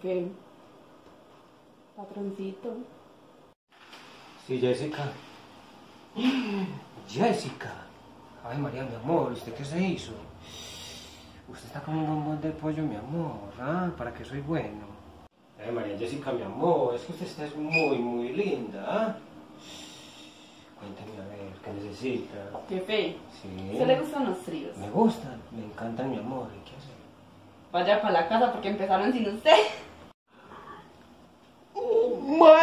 Jefe, patroncito. Sí, Jessica. Jessica. Ay, María, mi amor, ¿usted qué se hizo? Usted está como un bombón de pollo, mi amor. Ah, ¿para qué soy bueno? Ay, María Jessica, mi amor, es que usted es muy linda, ¿ah? Cuénteme, a ver, ¿qué necesita? Jefe, Sí. ¿usted le gustan los tríos? Me gustan, me encantan, mi amor. ¿Y qué hacer? Vaya para la casa porque empezaron sin usted. Oh,